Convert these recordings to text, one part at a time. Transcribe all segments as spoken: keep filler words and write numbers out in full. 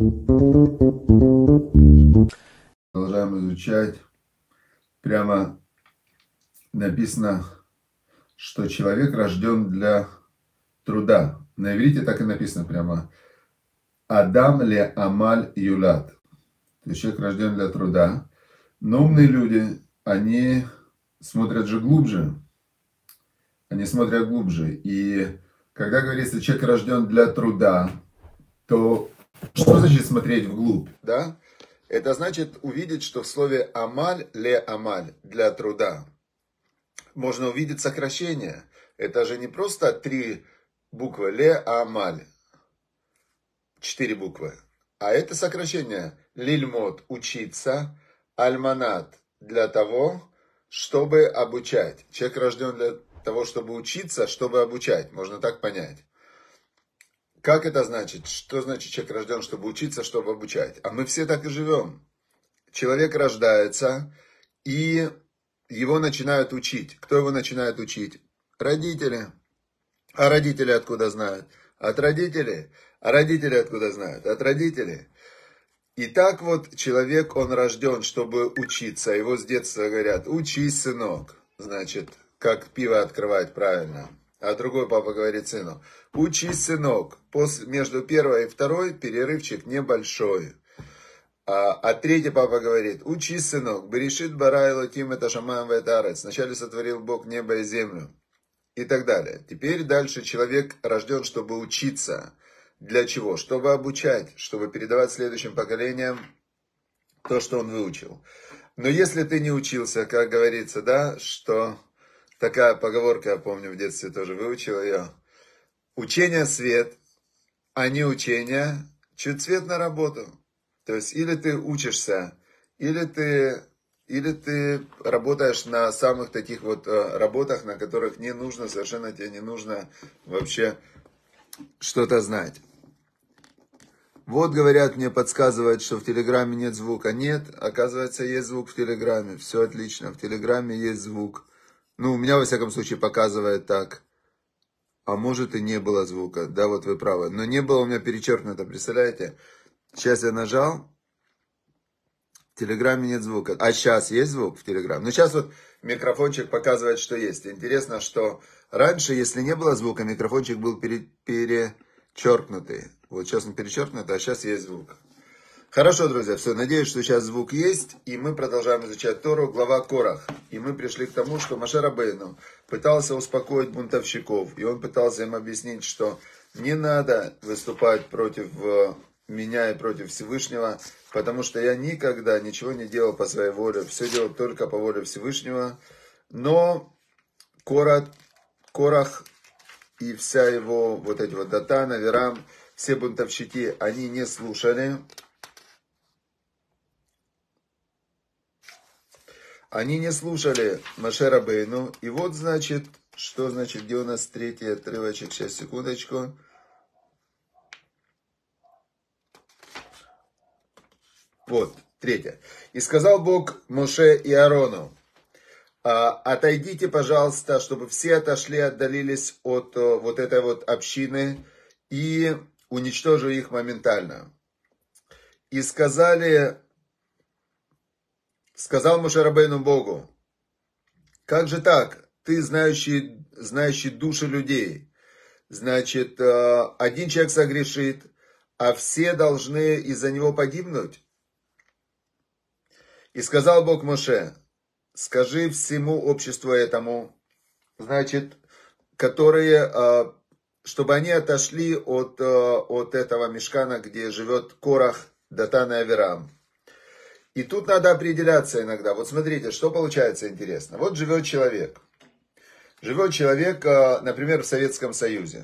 Продолжаем изучать. Прямо написано, что человек рожден для труда. На иврите так и написано прямо. Адам ле амаль юлат. То есть человек рожден для труда. Но умные люди, они смотрят же глубже. Они смотрят глубже. И когда говорится, человек рожден для труда, то что значит смотреть вглубь? Да? Это значит увидеть, что в слове амаль, ле амаль, для труда, можно увидеть сокращение. Это же не просто три буквы, ле амаль, четыре буквы, а это сокращение. Лильмот, учиться, альманат, для того, чтобы обучать. Человек рожден для того, чтобы учиться, чтобы обучать. Можно так понять. Как это значит? Что значит человек рожден, чтобы учиться, чтобы обучать? А мы все так и живем. Человек рождается, и его начинают учить. Кто его начинает учить? Родители. А родители откуда знают? От родителей. А родители откуда знают? От родителей. И так вот человек, он рожден, чтобы учиться. Его с детства говорят, учись, сынок. Значит, как пиво открывать правильно. А другой папа говорит сыну, учись, сынок. После, между первой и второй перерывчик небольшой. А, а третий папа говорит, учись, сынок. Берешит бара элоким это шамаем вэтарец. Сначала сотворил Бог небо и землю. И так далее. Теперь дальше человек рожден, чтобы учиться. Для чего? Чтобы обучать, чтобы передавать следующим поколениям то, что он выучил. Но если ты не учился, как говорится, да, что... Такая поговорка, я помню, в детстве тоже выучил ее. Учение свет, а не учение, чуть свет на работу. То есть, или ты учишься, или ты, или ты работаешь на самых таких вот работах, на которых не нужно, совершенно тебе не нужно вообще что-то знать. Вот, говорят, мне подсказывают, что в Телеграме нет звука. Нет, оказывается, есть звук в Телеграме. Все отлично, в Телеграме есть звук. Ну, у меня, во всяком случае, показывает так. А может, и не было звука. Да, вот вы правы. Но не было у меня перечеркнуто, представляете? Сейчас я нажал. В Телеграме нет звука. А сейчас есть звук в Телеграме? Ну, сейчас вот микрофончик показывает, что есть. Интересно, что раньше, если не было звука, микрофончик был пере- перечеркнутый. Вот сейчас он перечеркнут, а сейчас есть звук. Хорошо, друзья, все, надеюсь, что сейчас звук есть, и мы продолжаем изучать Тору, глава Корах. И мы пришли к тому, что Моше Рабейну пытался успокоить бунтовщиков, и он пытался им объяснить, что не надо выступать против меня и против Всевышнего, потому что я никогда ничего не делал по своей воле, все делал только по воле Всевышнего. Но Корах, Корах и вся его, вот эти вот Датан, Авирам, все бунтовщики, они не слушали. Они не слушали Моше Рабейну. И вот, значит, что значит, где у нас третий отрывочек? Сейчас, секундочку. Вот, третье. И сказал Бог Моше и Аарону, отойдите, пожалуйста, чтобы все отошли, отдалились от вот этой вот общины и уничтожу их моментально. И сказали... Сказал Моше Рабейну Богу, как же так, ты знающий, знающий души людей, значит, один человек согрешит, а все должны из-за него погибнуть? И сказал Бог Моше, скажи всему обществу этому, значит, которые, чтобы они отошли от, от этого мишкана, где живет Корах, Датан и Авирам. И тут надо определяться иногда. Вот смотрите, что получается интересно. Вот живет человек. Живет человек, например, в Советском Союзе.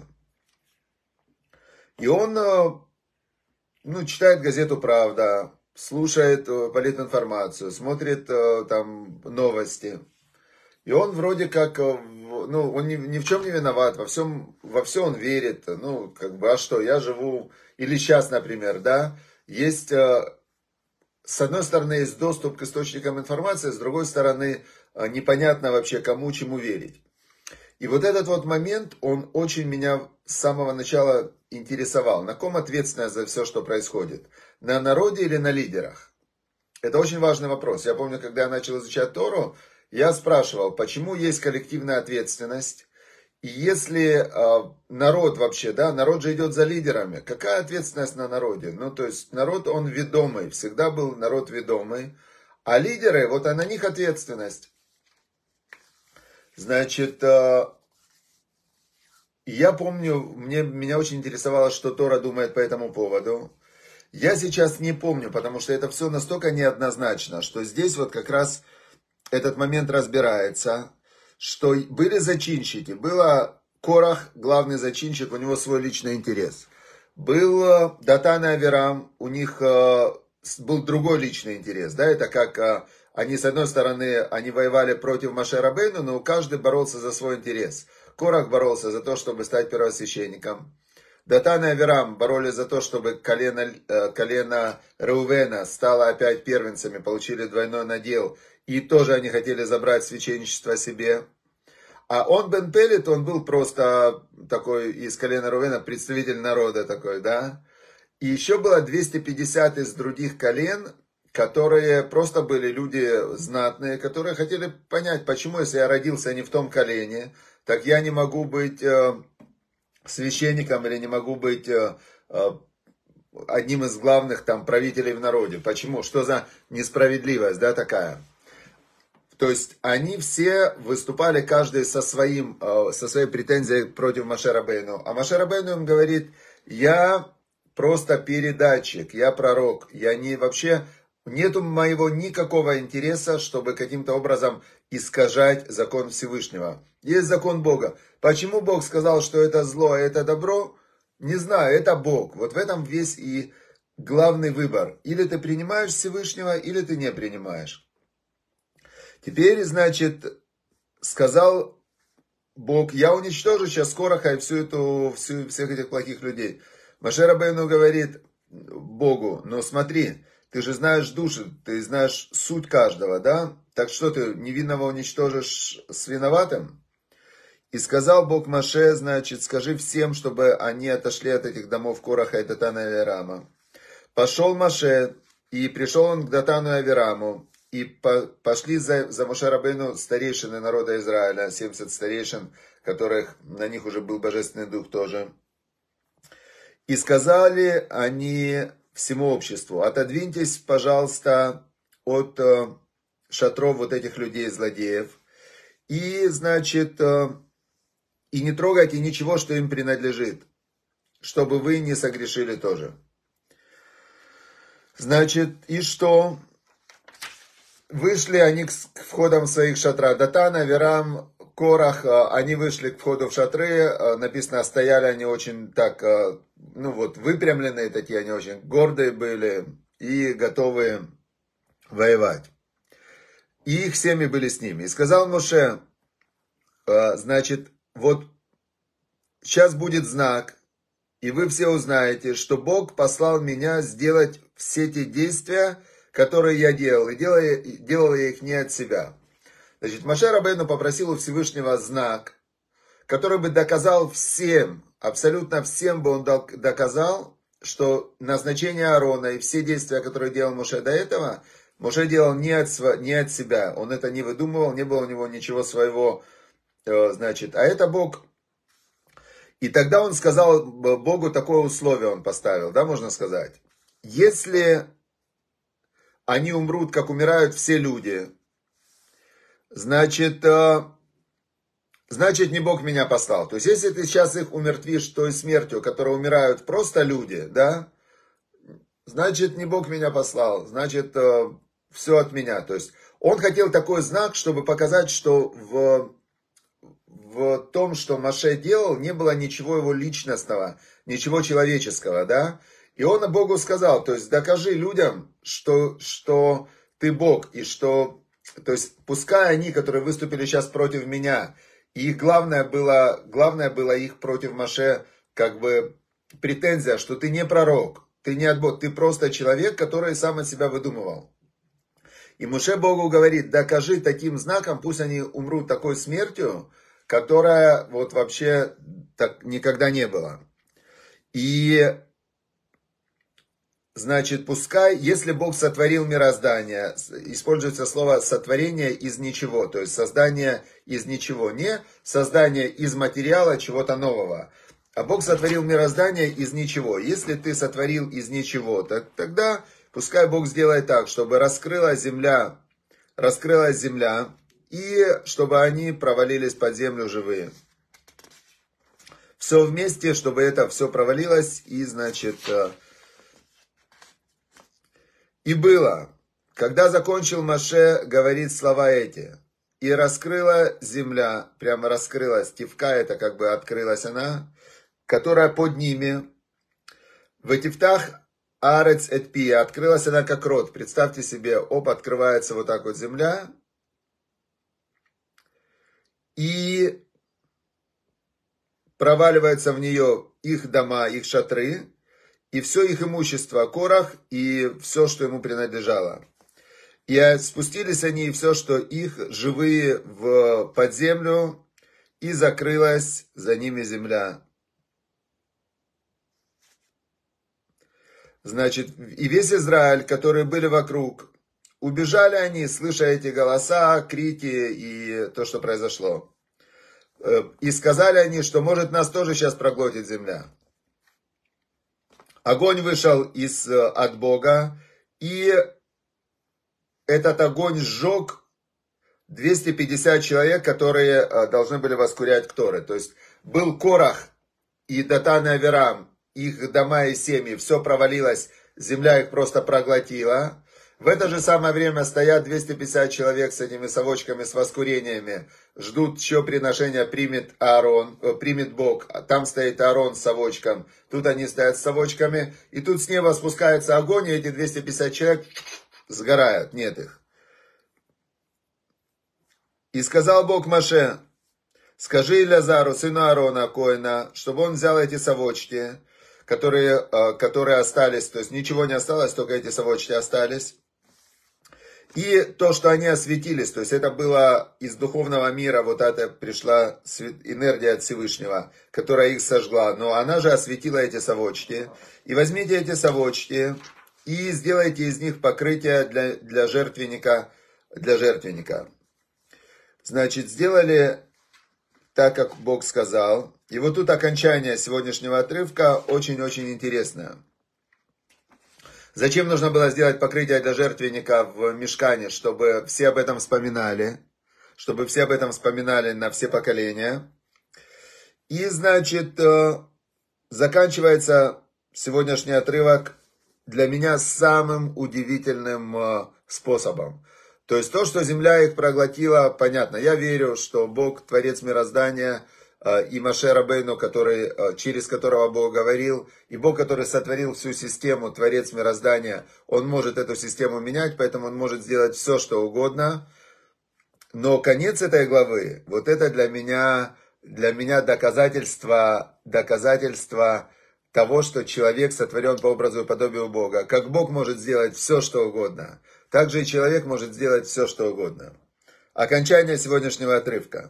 И он, ну, читает газету «Правда», слушает политинформацию, смотрит там новости. И он вроде как, ну, он ни, ни в чем не виноват, во всем, во все он верит. Ну, как бы, а что, я живу, или сейчас, например, да, есть... С одной стороны, есть доступ к источникам информации, с другой стороны, непонятно вообще, кому чему верить. И вот этот вот момент, он очень меня с самого начала интересовал? На ком ответственность за все, что происходит? На народе или на лидерах? Это очень важный вопрос. Я помню, когда я начал изучать Тору, я спрашивал, почему есть коллективная ответственность? И если э, народ вообще, да, народ же идет за лидерами, какая ответственность на народе? Ну, то есть народ, он ведомый, всегда был народ ведомый, а лидеры, вот а на них ответственность. Значит, э, я помню, мне, меня очень интересовало, что Тора думает по этому поводу. Я сейчас не помню, потому что это все настолько неоднозначно, что здесь вот как раз этот момент разбирается, что были зачинщики. Было Корах, главный зачинщик, у него свой личный интерес. Был Датан и Авирам, у них был другой личный интерес. Да, это как они, с одной стороны, они воевали против Моше Рабейну, но каждый боролся за свой интерес. Корах боролся за то, чтобы стать первосвященником. Датан и Авирам боролись за то, чтобы колено, колено Реувена стало опять первенцами, получили двойной надел. И тоже они хотели забрать священничество себе. А он, Бен Пелет, он был просто такой из колена Рувена, представитель народа такой, да. И еще было двести пятьдесят из других колен, которые просто были люди знатные, которые хотели понять, почему, если я родился не в том колене, так я не могу быть э, священником или не могу быть э, э, одним из главных там правителей в народе. Почему? Что за несправедливость, да, такая? То есть они все выступали, каждый со, своим, со своей претензией против Моше Рабейну. А Моше Рабейну им говорит, я просто передатчик, я пророк. Я не вообще, нету моего никакого интереса, чтобы каким-то образом искажать закон Всевышнего. Есть закон Бога. Почему Бог сказал, что это зло, а это добро? Не знаю, это Бог. Вот в этом весь и главный выбор. Или ты принимаешь Всевышнего, или ты не принимаешь. Теперь, значит, сказал Бог, я уничтожу сейчас Кораха и всю эту, всю, всех этих плохих людей. Моше Рабейну говорит Богу, ну смотри, ты же знаешь души, ты знаешь суть каждого, да? Так что ты невинного уничтожишь с виноватым? И сказал Бог Моше, значит, скажи всем, чтобы они отошли от этих домов Кораха и Датана и Авирама. Пошел Моше, и пришел он к Датану и Авираму. И пошли за, за Моше Рабейну старейшины народа Израиля, семьдесят старейшин, которых на них уже был божественный дух тоже. И сказали они всему обществу, отодвиньтесь, пожалуйста, от э, шатров вот этих людей-злодеев. И, значит, э, и не трогайте ничего, что им принадлежит, чтобы вы не согрешили тоже. Значит, и что? Вышли они к входам своих шатра. Датан, Авирам, Корах, они вышли к входу в шатры. Написано, стояли они очень так, ну вот, выпрямленные такие, они очень гордые были и готовые воевать. И их семьи были с ними. И сказал Моше, значит, вот сейчас будет знак, и вы все узнаете, что Бог послал меня сделать все те действия, которые я делал, и делал, делал я их не от себя. Значит, Моше Рабейну попросил у Всевышнего знак, который бы доказал всем, абсолютно всем бы он доказал, что назначение Аарона и все действия, которые делал Моше до этого, Моше делал не от, не от себя. Он это не выдумывал, не было у него ничего своего, значит, а это Бог. И тогда он сказал Богу, такое условие он поставил, да, можно сказать. Если они умрут, как умирают все люди, значит, значит, не Бог меня послал. То есть, если ты сейчас их умертвишь той смертью, которой умирают просто люди, да, значит, не Бог меня послал, значит, все от меня. То есть, он хотел такой знак, чтобы показать, что в, в том, что Моше делал, не было ничего его личностного, ничего человеческого, да. И он Богу сказал, то есть докажи людям, что, что ты Бог, и что, то есть пускай они, которые выступили сейчас против меня, и их главное было, главное было их против Моше, как бы претензия, что ты не пророк, ты не от Бога, ты просто человек, который сам от себя выдумывал. И Моше Богу говорит, докажи таким знаком, пусть они умрут такой смертью, которая вот вообще так никогда не была. И, значит, пускай, если Бог сотворил мироздание, используется слово сотворение из ничего, то есть создание из ничего, не создание из материала чего-то нового. А Бог сотворил мироздание из ничего. Если ты сотворил из ничего, так, тогда пускай Бог сделает так, чтобы раскрылась земля, раскрылась земля, и чтобы они провалились под землю живые. Все вместе, чтобы это все провалилось, и, значит, и было. Когда закончил Моше говорить слова эти, и раскрыла земля, прямо раскрылась, тивка это как бы открылась она, которая под ними, в Этифтах Арец эт Пия, открылась она как рот. Представьте себе, оп, открывается вот так вот земля, и проваливается в нее их дома, их шатры, и все их имущество, Корах, и все, что ему принадлежало. И спустились они, и все, что их, живые, в под землю, и закрылась за ними земля. Значит, и весь Израиль, которые были вокруг, убежали они, слыша эти голоса, крики и то, что произошло. И сказали они, что может нас тоже сейчас проглотит земля. Огонь вышел из, от Бога, и этот огонь сжег двести пятьдесят человек, которые должны были воскурять Кторы. То есть был Корах и Датан и Авирам, их дома и семьи, все провалилось, земля их просто проглотила. В это же самое время стоят двести пятьдесят человек с этими совочками, с воскурениями, ждут, что приношение примет Аарон, примет Бог. Там стоит Аарон с совочком, тут они стоят с совочками, и тут с неба спускается огонь, и эти двести пятьдесят человек сгорают, нет их. И сказал Бог Моше: скажи Илязару, сыну Аарона, Коэна, чтобы он взял эти совочки, которые, которые остались, то есть ничего не осталось, только эти совочки остались. И то, что они осветились, то есть это было из духовного мира, вот это пришла энергия от Всевышнего, которая их сожгла, но она же осветила эти совочки. И возьмите эти совочки и сделайте из них покрытие для, для жертвенника, для жертвенника. Значит, сделали так, как Бог сказал. И вот тут окончание сегодняшнего отрывка очень-очень интересное. Зачем нужно было сделать покрытие для жертвенника в мишкане? Чтобы все об этом вспоминали. Чтобы все об этом вспоминали на все поколения. И, значит, заканчивается сегодняшний отрывок для меня самым удивительным способом. То есть то, что земля их проглотила, понятно. Я верю, что Бог, Творец мироздания, и Моше Рабейну, который, через которого Бог говорил, и Бог, который сотворил всю систему, Творец мироздания, Он может эту систему менять, поэтому Он может сделать все, что угодно. Но конец этой главы, вот это для меня, для меня доказательство, доказательство того, что человек сотворен по образу и подобию Бога. Как Бог может сделать все, что угодно, так же и человек может сделать все, что угодно. Окончание сегодняшнего отрывка.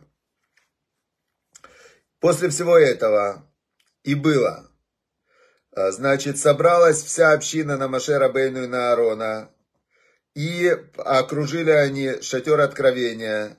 После всего этого и было, значит, собралась вся община на Моше Рабейну и на Аарона, и окружили они шатер откровения.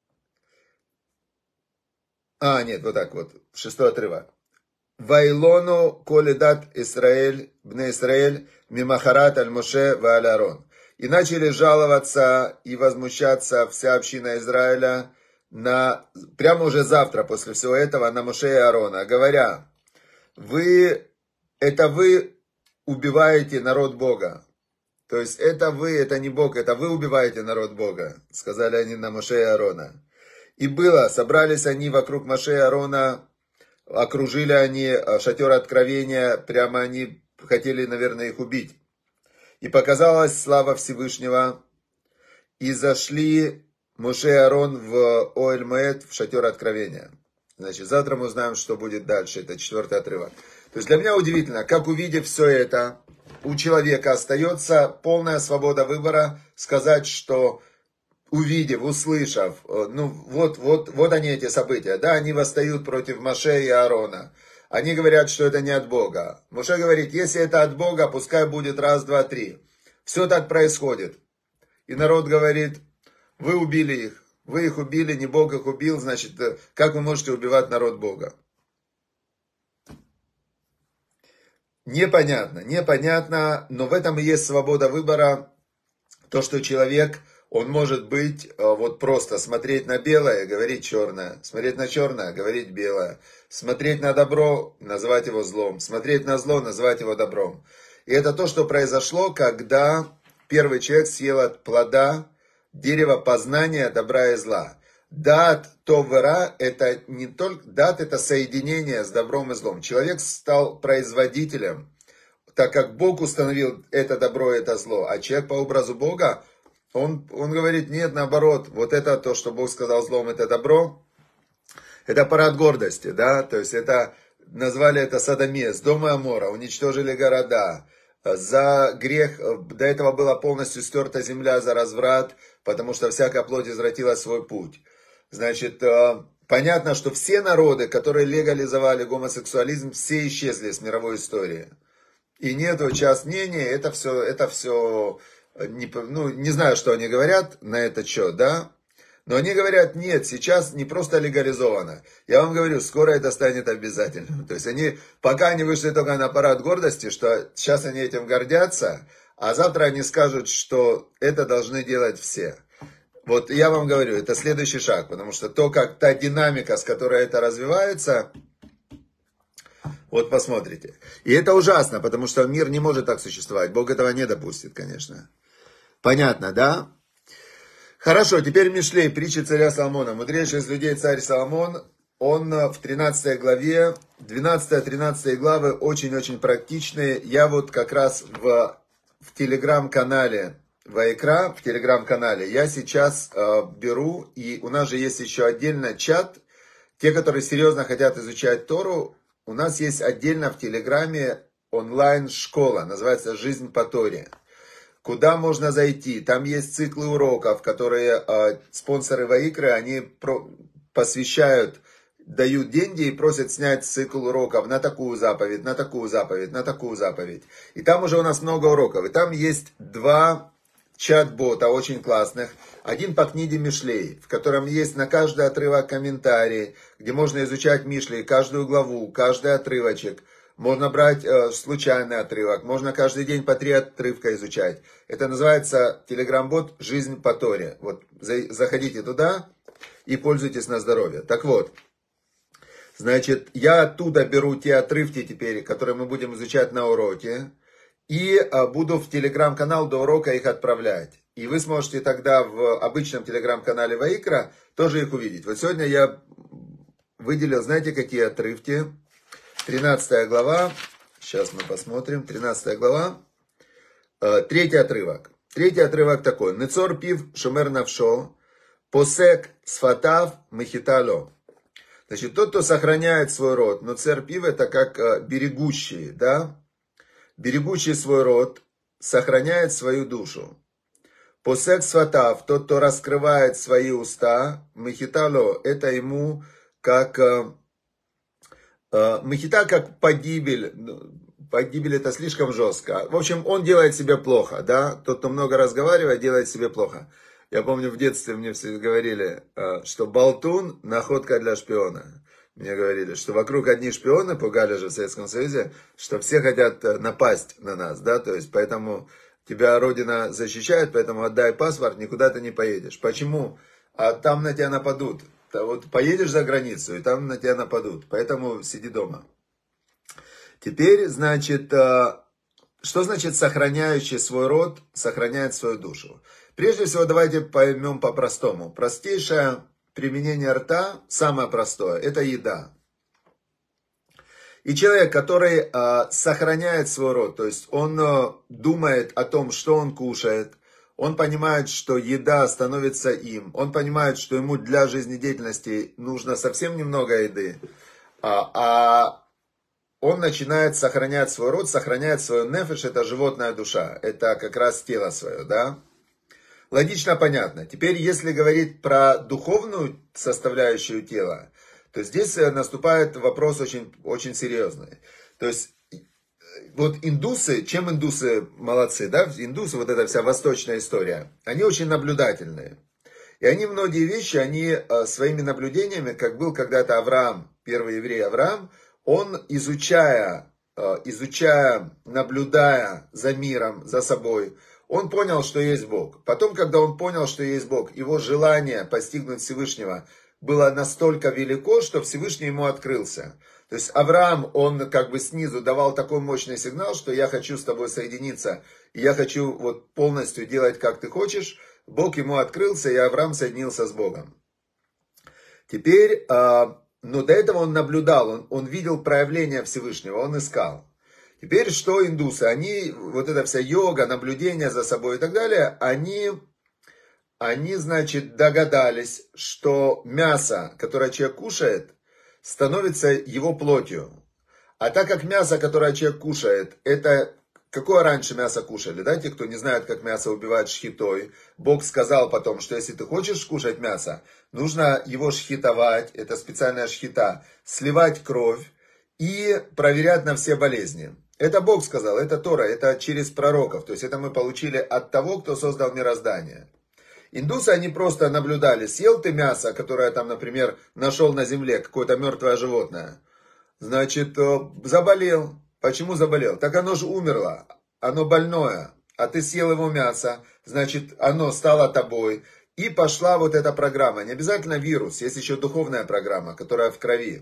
А, нет, вот так вот, шестой отрывок. Вайлону коледат Исраэль, бне Исраэль, мимахарат аль Моше ва аль Аарон. И начали жаловаться и возмущаться вся община Израиля, на, прямо уже завтра, после всего этого, на Моше и Аарона, говоря: вы, это вы убиваете народ Бога. То есть это вы, это не Бог, это вы убиваете народ Бога, сказали они на Моше и Аарона. И было, собрались они вокруг Моше и Аарона, окружили они шатер откровения, прямо они хотели, наверное, их убить. И показалась слава Всевышнего, и зашли Моше и Аарон в Оэль Моэд, в шатер откровения. Значит, завтра мы узнаем, что будет дальше. Это четвертый отрывок. То есть для меня удивительно, как, увидев все это, у человека остается полная свобода выбора сказать, что увидев, услышав, ну вот, вот, вот они эти события. Да, они восстают против Моше и Аарона. Они говорят, что это не от Бога. Моше говорит, если это от Бога, пускай будет раз, два, три. Все так происходит. И народ говорит, вы убили их. Вы их убили, не Бог их убил, значит, как вы можете убивать народ Бога? Непонятно, непонятно, но в этом и есть свобода выбора. То, что человек, он может быть, вот просто смотреть на белое, говорить черное, смотреть на черное, говорить белое, смотреть на добро, называть его злом, смотреть на зло, называть его добром. И это то, что произошло, когда первый человек съел от плода дерево познания добра и зла. Дат товара – это не только дат, это соединение с добром и злом. Человек стал производителем, так как Бог установил это добро и это зло. А человек по образу Бога, он, он говорит, нет, наоборот, вот это то, что Бог сказал злом, это добро. Это парад гордости, да, то есть это, назвали это содомия, с дома Амора, уничтожили города. За грех, до этого была полностью стерта земля за разврат, потому что всякая плоть извратила свой путь. Значит, понятно, что все народы, которые легализовали гомосексуализм, все исчезли с мировой истории. И нету час мнения, это все, это все, не, ну, не знаю, что они говорят на этот счет, да? Но они говорят, нет, сейчас не просто легализовано. Я вам говорю, скоро это станет обязательным. То есть они, пока они вышли только на парад гордости, что сейчас они этим гордятся, а завтра они скажут, что это должны делать все. Вот я вам говорю, это следующий шаг, потому что то, как та динамика, с которой это развивается, вот посмотрите. И это ужасно, потому что мир не может так существовать. Бог этого не допустит, конечно. Понятно, да? Хорошо, теперь Мишлей, притча царя Соломона. Мудрейший из людей царь Соломон, он в тринадцатой главе, двенадцатой-тринадцатой главы очень-очень практичные. Я вот как раз в, в телеграм-канале Ваикра, в телеграм-канале, я сейчас э, беру, и у нас же есть еще отдельно чат. Те, которые серьезно хотят изучать Тору, у нас есть отдельно в телеграме онлайн-школа, называется «Жизнь по Торе». Куда можно зайти? Там есть циклы уроков, которые э, спонсоры Ваикры, они про, посвящают, дают деньги и просят снять цикл уроков на такую заповедь, на такую заповедь, на такую заповедь. И там уже у нас много уроков. И там есть два чат-бота очень классных. Один по книге Мишлей, в котором есть на каждый отрывок комментарий, где можно изучать Мишлей, каждую главу, каждый отрывочек. Можно брать э, случайный отрывок, можно каждый день по три отрывка изучать. Это называется телеграм-бот «Жизнь по Торе». Вот за, заходите туда и пользуйтесь на здоровье. Так вот, значит, я оттуда беру те отрывки теперь, которые мы будем изучать на уроке, и э, буду в телеграм-канал до урока их отправлять. И вы сможете тогда в обычном телеграм-канале Ваикра тоже их увидеть. Вот сегодня я выделил, знаете, какие отрывки? тринадцатая глава, сейчас мы посмотрим, тринадцатая глава, третий отрывок. Третий отрывок такой. Нецор пив шумер навшо, посек сфатав мехитало. Значит, тот, кто сохраняет свой род, но цер пив это как берегущий, да? Берегущий свой род, сохраняет свою душу. Посек сфатав, тот, кто раскрывает свои уста, мехитало, это ему как... Мехита как погибель, погибель это слишком жестко. В общем, он делает себе плохо, да, тот, кто много разговаривает, делает себе плохо. Я помню, в детстве мне все говорили, что болтун – находка для шпиона. Мне говорили, что вокруг одни шпионы, пугали же в Советском Союзе, что все хотят напасть на нас, да, то есть, поэтому тебя Родина защищает, поэтому отдай паспорт, никуда ты не поедешь. Почему? А там на тебя нападут. Вот поедешь за границу, и там на тебя нападут. Поэтому сиди дома. Теперь, значит, что значит сохраняющий свой род, сохраняет свою душу? Прежде всего, давайте поймем по-простому. Простейшее применение рта, самое простое, это еда. И человек, который сохраняет свой род, то есть он думает о том, что он кушает, он понимает, что еда становится им. Он понимает, что ему для жизнедеятельности нужно совсем немного еды. А, а он начинает сохранять свой род, сохраняет свою нефеш, это животная душа. Это как раз тело свое, да? Логично, понятно. Теперь, если говорить про духовную составляющую тела, то здесь наступает вопрос очень, очень серьезный. То есть, вот индусы, чем индусы молодцы, да, индусы, вот эта вся восточная история, они очень наблюдательные. И они многие вещи, они своими наблюдениями, как был когда-то Авраам, первый еврей Авраам, он, изучая, изучая, наблюдая за миром, за собой, он понял, что есть Бог. Потом, когда он понял, что есть Бог, его желание постигнуть Всевышнего было настолько велико, что Всевышний ему открылся. То есть Авраам, он как бы снизу давал такой мощный сигнал, что я хочу с тобой соединиться, и я хочу вот полностью делать, как ты хочешь. Бог ему открылся, и Авраам соединился с Богом. Теперь, но до этого он наблюдал, он, он видел проявление Всевышнего, он искал. Теперь что индусы? Они, вот эта вся йога, наблюдение за собой и так далее, они, они, значит, догадались, что мясо, которое человек кушает, становится его плотью. А так как мясо, которое человек кушает, это... Какое раньше мясо кушали, да, те, кто не знают, как мясо убивают шхитой. Бог сказал потом, что если ты хочешь кушать мясо, нужно его шхитовать, это специальная шхита, сливать кровь и проверять на все болезни. Это Бог сказал, это Тора, это через пророков, то есть это мы получили от того, кто создал мироздание. Индусы, они просто наблюдали, съел ты мясо, которое там, например, нашел на земле, какое-то мертвое животное, значит, заболел. Почему заболел? Так оно же умерло, оно больное, а ты съел его мясо, значит, оно стало тобой. И пошла вот эта программа. Не обязательно вирус, есть еще духовная программа, которая в крови.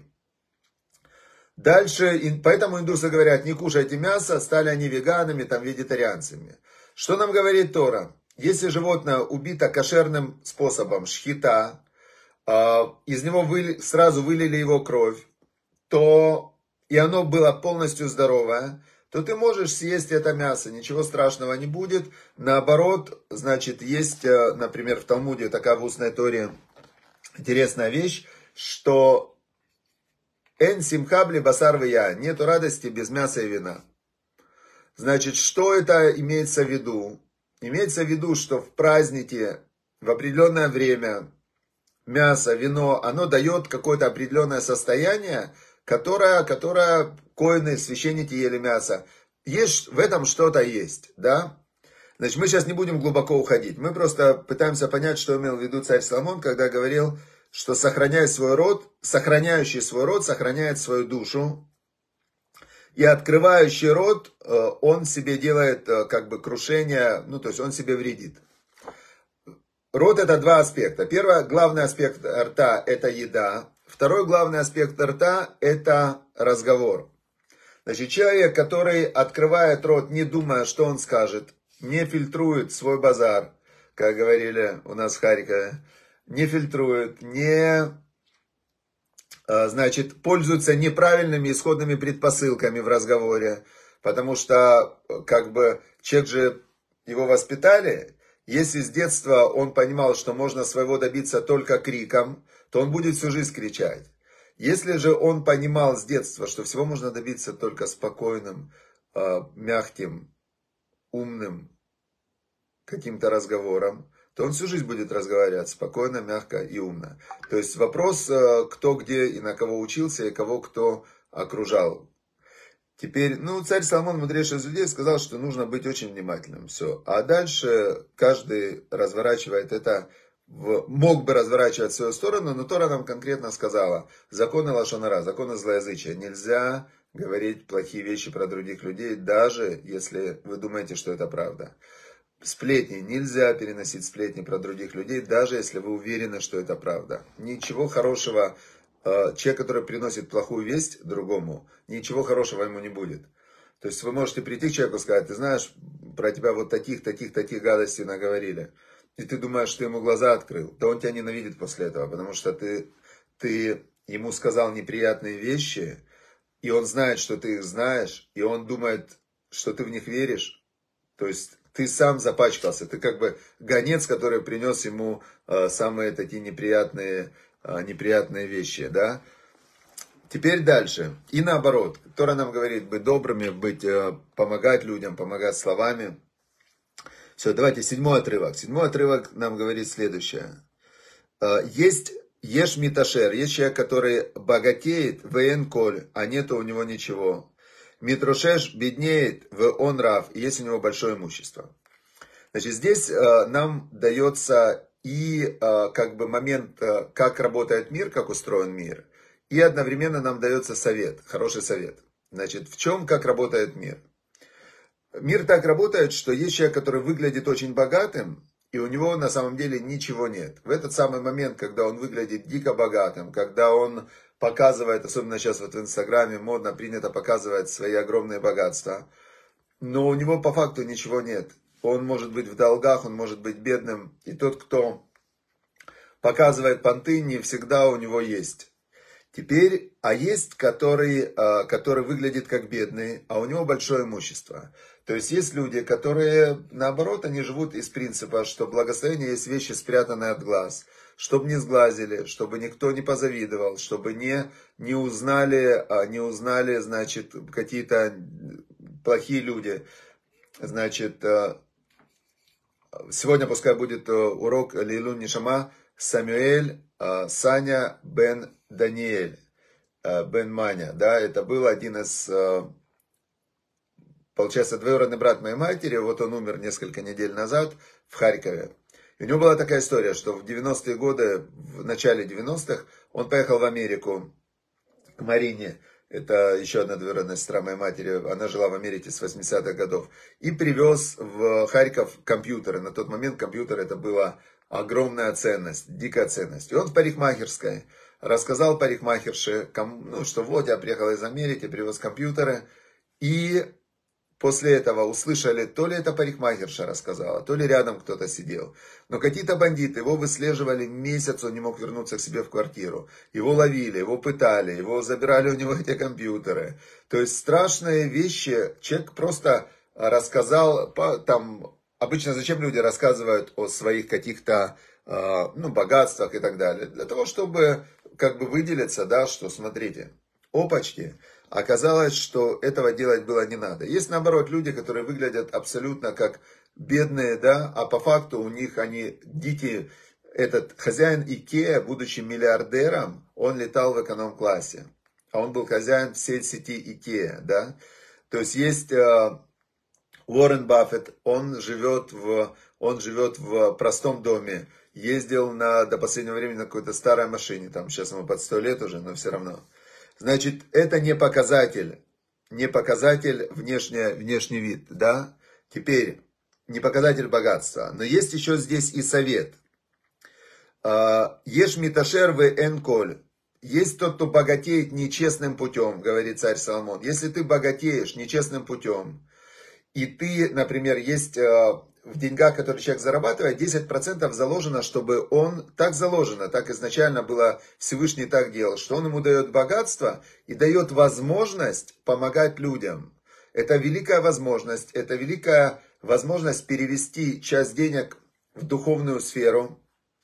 Дальше, поэтому индусы говорят, не кушайте мясо, стали они веганами, там, вегетарианцами. Что нам говорит Тора? Если животное убито кошерным способом, шхита, из него выли, сразу вылили его кровь, то... и оно было полностью здоровое, то ты можешь съесть это мясо, ничего страшного не будет. Наоборот, значит, есть, например, в Талмуде, такая в устной Торе интересная вещь, что «эн симхабли басар вия», нету радости без мяса и вина. Значит, что это имеется в виду? Имеется в виду, что в празднике, в определенное время, мясо, вино, оно дает какое-то определенное состояние, которая, которая коины, священники ели мясо. Есть, в этом что-то есть, да? Значит, мы сейчас не будем глубоко уходить. Мы просто пытаемся понять, что имел в виду царь Соломон, когда говорил, что сохраняя свой род, сохраняющий свой род, сохраняет свою душу. И открывающий рот, он себе делает как бы крушение, ну то есть он себе вредит. Рот это два аспекта. Первый, главный аспект рта это еда. Второй главный аспект рта – это разговор. Значит, человек, который открывает рот, не думая, что он скажет, не фильтрует свой базар, как говорили у нас в Харькове, не фильтрует, не, значит, пользуется неправильными исходными предпосылками в разговоре, потому что, как бы, человек же, его воспитали, если с детства он понимал, что можно своего добиться только криком, то он будет всю жизнь кричать. Если же он понимал с детства, что всего можно добиться только спокойным, мягким, умным каким-то разговором, то он всю жизнь будет разговаривать спокойно, мягко и умно. То есть вопрос, кто где и на кого учился, и кого кто окружал. Теперь, ну, царь Соломон, мудрейший из людей, сказал, что нужно быть очень внимательным. Все. А дальше каждый разворачивает это, в, мог бы разворачивать в свою сторону, но Тора нам конкретно сказала, законы лашон ара, законы злоязычия. Нельзя говорить плохие вещи про других людей, даже если вы думаете, что это правда. Сплетни. Нельзя переносить сплетни про других людей, даже если вы уверены, что это правда. Ничего хорошего. Человек, который приносит плохую весть другому, ничего хорошего ему не будет. То есть вы можете прийти к человеку и сказать, ты знаешь, про тебя вот таких, таких, таких гадостей наговорили. И ты думаешь, что ему глаза открыл. Да он тебя ненавидит после этого, потому что ты, ты ему сказал неприятные вещи, и он знает, что ты их знаешь, и он думает, что ты в них веришь. То есть ты сам запачкался, ты как бы гонец, который принес ему э, самые такие неприятные неприятные вещи, да. Теперь дальше. И наоборот. Тора нам говорит быть добрыми, быть, помогать людям, помогать словами. Все, давайте седьмой отрывок. Седьмой отрывок нам говорит следующее. Есть, Еш миташер, есть человек, который богатеет, вен коль, а нету у него ничего. Митрошеш беднеет, в он рав, и есть у него большое имущество. Значит, здесь э, нам дается и э, как бы момент, э, как работает мир, как устроен мир, и одновременно нам дается совет, хороший совет. Значит, в чем, как работает мир? Мир так работает, что есть человек, который выглядит очень богатым, и у него на самом деле ничего нет. В этот самый момент, когда он выглядит дико богатым, когда он показывает, особенно сейчас вот в Инстаграме модно, принято показывать свои огромные богатства, но у него по факту ничего нет. Он может быть в долгах, он может быть бедным, и тот, кто показывает понты, не всегда у него есть. Теперь, а есть, который, который выглядит как бедный, а у него большое имущество. То есть есть люди, которые, наоборот, они живут из принципа, что благословение есть вещи, спрятанные от глаз. Чтобы не сглазили, чтобы никто не позавидовал, чтобы не, не узнали, не узнали, значит, какие-то плохие люди. Значит, сегодня пускай будет урок Лейлун Нишама Самуэль Саня бен Даниэль, бен Маня, да, это был один из, получается, двоюродный брат моей матери, вот он умер несколько недель назад в Харькове. И у него была такая история, что в девяностые годы, в начале девяностых, он поехал в Америку к Марине, это еще одна двоюродная сестра моей матери, она жила в Америке с восьмидесятых годов, и привез в Харьков компьютеры. На тот момент компьютер это была огромная ценность, дикая ценность. И он в парикмахерской рассказал парикмахерше, ну, что вот я приехал из Америки, привез компьютеры. И после этого услышали, то ли это парикмахерша рассказала, то ли рядом кто-то сидел. Но какие-то бандиты его выслеживали месяц, он не мог вернуться к себе в квартиру. Его ловили, его пытали, его забирали у него эти компьютеры. То есть страшные вещи. Человек просто рассказал, там, обычно зачем люди рассказывают о своих каких-то, ну, богатствах и так далее? Для того, чтобы как бы выделиться, да, что смотрите, опачки. Оказалось, что этого делать было не надо. Есть, наоборот, люди, которые выглядят абсолютно как бедные, да, а по факту у них они, дети, этот хозяин Икеа, будучи миллиардером, он летал в эконом-классе. А он был хозяин всей сети Икеа, да. То есть есть э, Уоррен Баффет, он живет, в, он живет в простом доме. Ездил на, до последнего времени на какой-то старой машине, там сейчас ему под сто лет уже, но все равно. Значит, это не показатель, не показатель внешний, внешний вид, да. Теперь, не показатель богатства. Но есть еще здесь и совет. Еш миташер в энколь. Есть тот, кто богатеет нечестным путем, говорит царь Соломон. Если ты богатеешь нечестным путем, и ты, например, есть в деньгах, которые человек зарабатывает, десять процентов заложено, чтобы он, так заложено, так изначально было, Всевышний так делал, что он ему дает богатство и дает возможность помогать людям. Это великая возможность, это великая возможность перевести часть денег в духовную сферу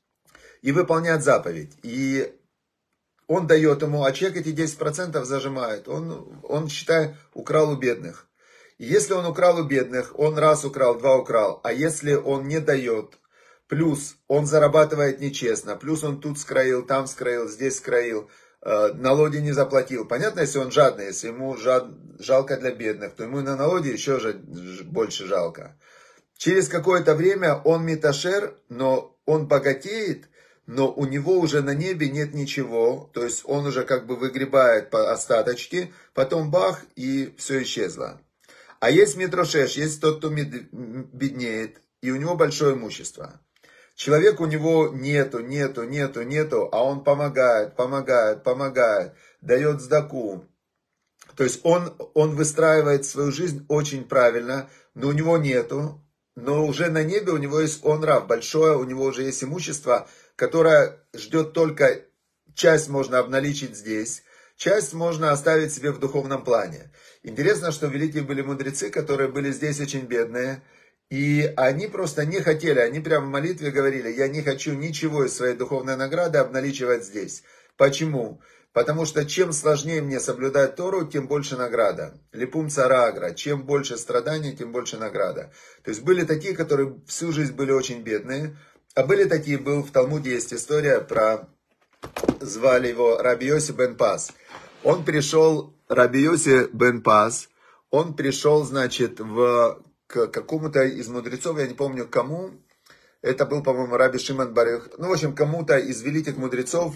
и выполнять заповедь. И он дает ему, а человек эти десять процентов зажимает, он, он считай, украл у бедных. Если он украл у бедных, он раз украл, два украл. А если он не дает, плюс он зарабатывает нечестно, плюс он тут скроил, там скроил, здесь скроил, э, налоги не заплатил. Понятно, если он жадный, если ему жад, жалко для бедных, то ему на налоги еще же больше жалко. Через какое-то время он миташер, но он богатеет, но у него уже на небе нет ничего. То есть он уже как бы выгребает по остаточке, потом бах, и все исчезло. А есть митрошеш, есть тот, кто беднеет, и у него большое имущество. Человек у него нету, нету, нету, нету, а он помогает, помогает, помогает, дает сдаку. То есть он, он выстраивает свою жизнь очень правильно, но у него нету, но уже на небе у него есть он рав, большое, у него уже есть имущество, которое ждет только, часть можно обналичить здесь, часть можно оставить себе в духовном плане. Интересно, что великие были мудрецы, которые были здесь очень бедные, и они просто не хотели, они прямо в молитве говорили, я не хочу ничего из своей духовной награды обналичивать здесь. Почему? Потому что чем сложнее мне соблюдать Тору, тем больше награда. Липум царагра, чем больше страданий, тем больше награда. То есть были такие, которые всю жизнь были очень бедные, а были такие, был в Талмуде есть история про звали его Раби Йоси бен Паз. Он пришел, Раби Йоси бен Паз, он пришел, значит, в, к какому-то из мудрецов, я не помню кому, это был, по-моему, Раби Шимон бар Йохай, ну, в общем, кому-то из великих мудрецов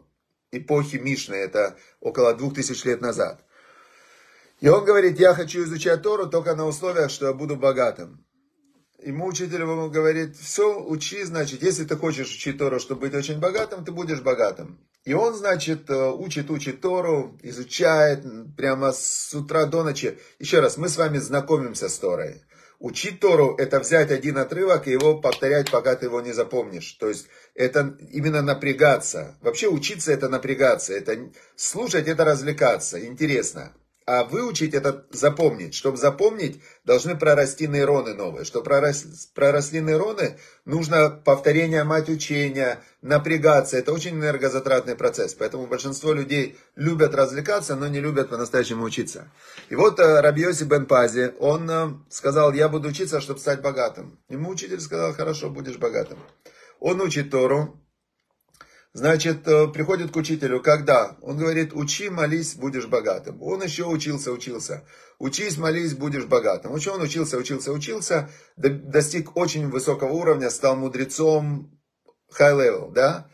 эпохи Мишны, это около двух тысяч лет назад. И он говорит, я хочу изучать Тору только на условиях, что я буду богатым. Ему учитель ему говорит, все, учи, значит, если ты хочешь учить Тору, чтобы быть очень богатым, ты будешь богатым. И он, значит, учит, учит Тору, изучает прямо с утра до ночи. Еще раз, мы с вами знакомимся с Торой. Учить Тору – это взять один отрывок и его повторять, пока ты его не запомнишь. То есть, это именно напрягаться. Вообще, учиться – это напрягаться. Это слушать – это развлекаться. Интересно. А выучить это запомнить. Чтобы запомнить, должны прорасти нейроны новые. Чтобы проросли нейроны, нужно повторение мать учения, напрягаться. Это очень энергозатратный процесс. Поэтому большинство людей любят развлекаться, но не любят по-настоящему учиться. И вот Раби Йоси бен Пази, он сказал, я буду учиться, чтобы стать богатым. Ему учитель сказал, хорошо, будешь богатым. Он учит Тору. Значит, приходит к учителю, когда? Он говорит, учи, молись, будешь богатым. Он еще учился, учился. Учись, молись, будешь богатым. Учи, он учился, учился, учился, достиг очень высокого уровня, стал мудрецом, high level, да?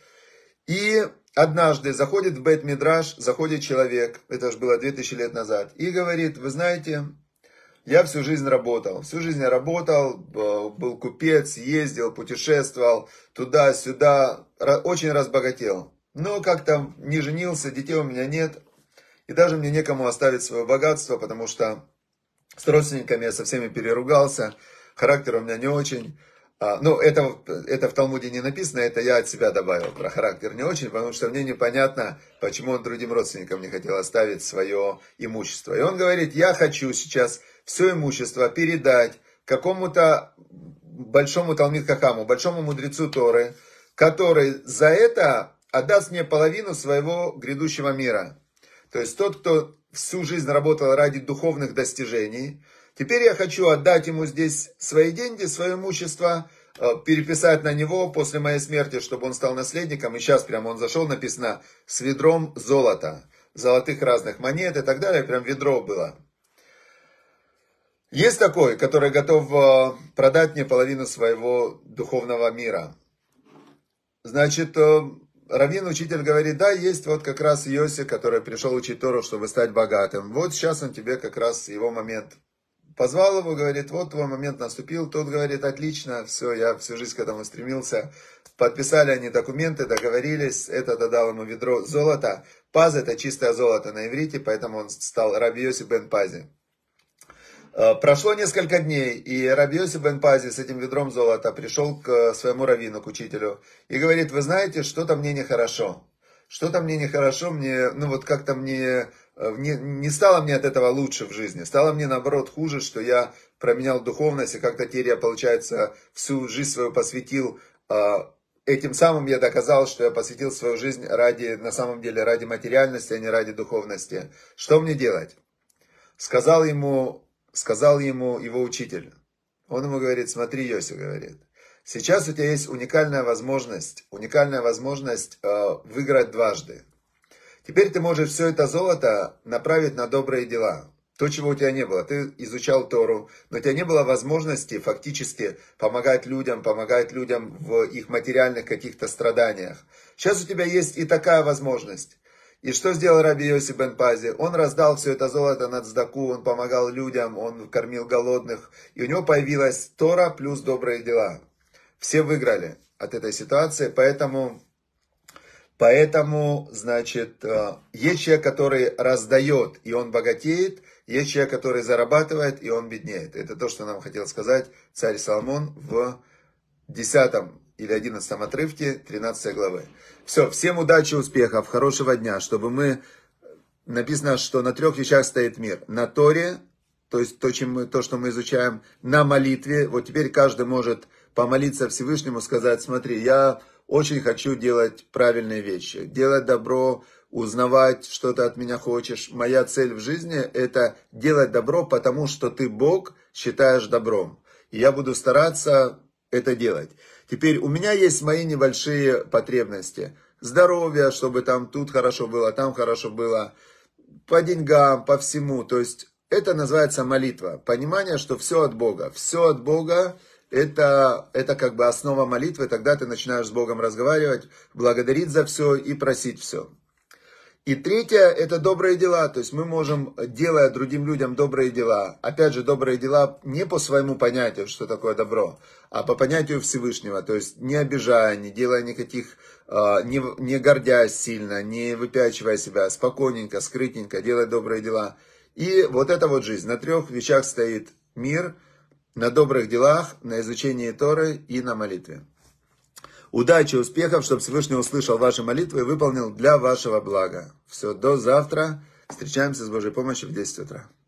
И однажды заходит в Бейт-Мидраш, заходит человек, это же было две тысячи лет назад, и говорит, вы знаете, я всю жизнь работал, всю жизнь я работал, был купец, ездил, путешествовал, туда-сюда, очень разбогател. Но как-то не женился, детей у меня нет, и даже мне некому оставить свое богатство, потому что с родственниками я со всеми переругался, характер у меня не очень. Ну, это, это в Талмуде не написано, это я от себя добавил про характер не очень, потому что мне непонятно, почему он другим родственникам не хотел оставить свое имущество. И он говорит, я хочу сейчас все имущество передать какому-то большому Талмид Хахаму, большому мудрецу Торы, который за это отдаст мне половину своего грядущего мира. То есть тот, кто всю жизнь работал ради духовных достижений, теперь я хочу отдать ему здесь свои деньги, свое имущество, переписать на него после моей смерти, чтобы он стал наследником. И сейчас прямо он зашел, написано, с ведром золота, золотых разных монет и так далее, прям ведро было. Есть такой, который готов продать мне половину своего духовного мира. Значит, раввин, учитель говорит, да, есть вот как раз Йоси, который пришел учить Тору, чтобы стать богатым. Вот сейчас он тебе как раз его момент. Позвал его, говорит, вот твой момент наступил. Тот говорит, отлично, все, я всю жизнь к этому стремился. Подписали они документы, договорились, это додал ему ведро золота. Паз это чистое золото на иврите, поэтому он стал Раби Йоси бен Пази. Прошло несколько дней, и Раби Йоси бен Пази с этим ведром золота пришел к своему раввину, к учителю, и говорит, вы знаете, что-то мне нехорошо. Что-то мне нехорошо, мне, ну вот как-то мне, не, не стало мне от этого лучше в жизни. Стало мне наоборот хуже, что я променял духовность, и как-то теперь я, получается, всю жизнь свою посвятил. Этим самым я доказал, что я посвятил свою жизнь ради, на самом деле, ради материальности, а не ради духовности. Что мне делать? Сказал ему, сказал ему его учитель. Он ему говорит, смотри, Йоси, говорит. Сейчас у тебя есть уникальная возможность, уникальная возможность э, выиграть дважды. Теперь ты можешь все это золото направить на добрые дела. То, чего у тебя не было. Ты изучал Тору, но у тебя не было возможности фактически помогать людям, помогать людям в их материальных каких-то страданиях. Сейчас у тебя есть и такая возможность. И что сделал Раби Йоси бен Пази? Он раздал все это золото на цдаку, он помогал людям, он кормил голодных. И у него появилась Тора плюс добрые дела. Все выиграли от этой ситуации, поэтому, поэтому, значит, есть человек, который раздает, и он богатеет, есть человек, который зарабатывает, и он беднеет. Это то, что нам хотел сказать царь Соломон в десятом или одиннадцатом отрывке тринадцатой главы. Все, всем удачи, успехов, хорошего дня, чтобы мы, написано, что на трех вещах стоит мир. На Торе, то есть то, чем мы, то, что мы изучаем, на молитве. Вот теперь каждый может помолиться Всевышнему, сказать, смотри, я очень хочу делать правильные вещи, делать добро, узнавать, что ты от меня хочешь. Моя цель в жизни это делать добро, потому что ты, Бог, считаешь добром. И я буду стараться это делать. Теперь у меня есть мои небольшие потребности. здоровья, чтобы там тут хорошо было, там хорошо было, по деньгам, по всему. То есть это называется молитва. Понимание, что все от Бога. Все от Бога. Это, это как бы основа молитвы. Тогда ты начинаешь с Богом разговаривать, благодарить за все и просить все. И третье, это добрые дела. То есть мы можем, делая другим людям добрые дела, опять же, добрые дела не по своему понятию, что такое добро, а по понятию Всевышнего. То есть не обижая, не делая никаких, не, не гордясь сильно, не выпячивая себя, спокойненько, скрытненько, делать добрые дела. И вот это вот жизнь. На трех вещах стоит мир: на добрых делах, на изучении Торы и на молитве. Удачи, успехов, чтобы Всевышний услышал ваши молитвы и выполнил для вашего блага. Все, до завтра. Встречаемся с Божьей помощью в десять утра.